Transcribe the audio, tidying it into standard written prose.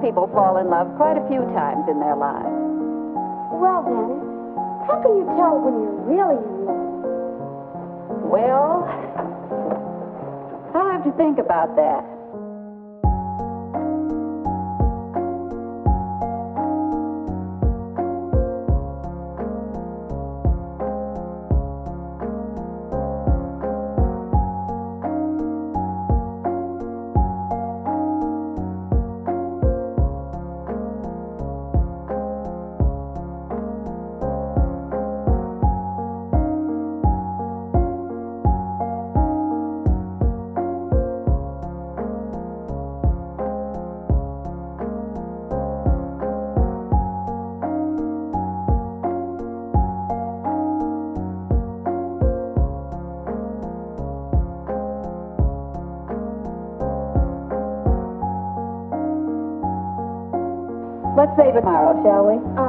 people fall in love quite a few times in their lives. Well, Dennis, how can you tell when you're really in love? Well, I'll have to think about that. Let's save it tomorrow, shall we?